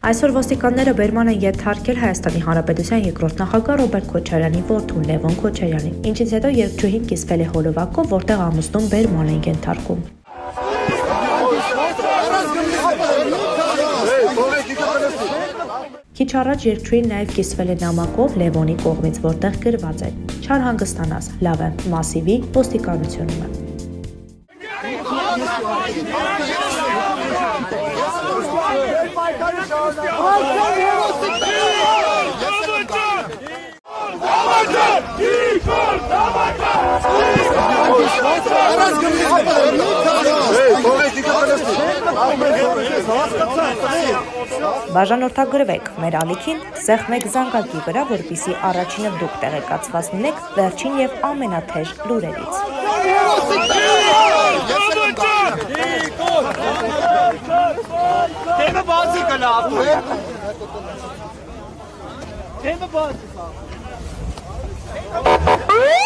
Այսօր ոստիկանները բերման են ենթարկել Հայաստանի Հանրապետության երկրորդ նախագահ Ռոբերտ Քոչարյանի որդուն Լևոն Քոչարյանին, ինչից հետո երգչուհին կիսվել է հոլովակով, որտեղ ամուսնուն բերման են ենթարկում։ Քիչ առաջ երգչուհին նաև կիսվել է նամակով Լևոնի կողմից, որտեղ գրված է. «Չարհանգստանաս, լավ է, Մասիվի ոստիկանությունում է»։ Բաժանորդագրվեք մեր ալիքին, սեղմեք զանգակի վրա, որպեսզի առաջինը դուք տեղեկացված լինեք վերջին եւ ամենաթեժ լուրերից։ Թեմը բացի կլավ։ Թեմը բացի։